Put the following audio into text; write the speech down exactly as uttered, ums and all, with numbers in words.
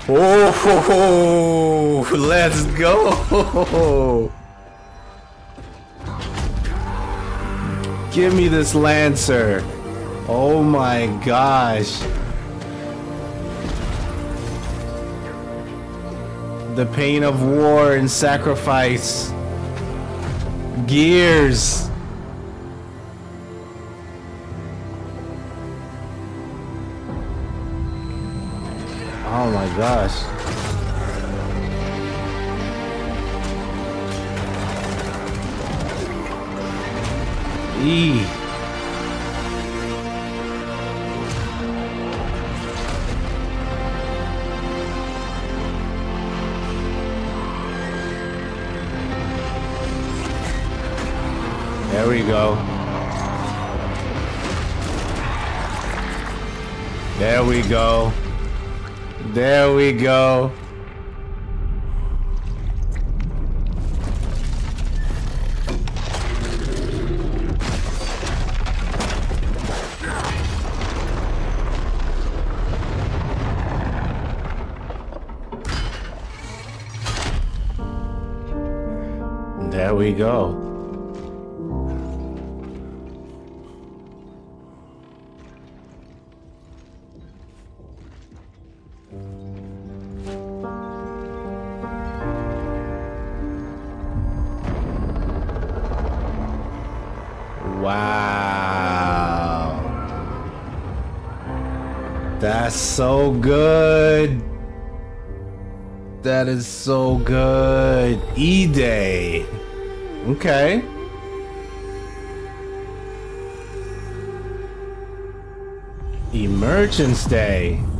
Oh, let's go. Give me this Lancer. Oh my gosh. The pain of war and sacrifice. Gears. Oh my gosh. E. There we go. There we go. There we go. There we go. Wow. That's so good. That is so good. E-Day. Okay. Emergence Day.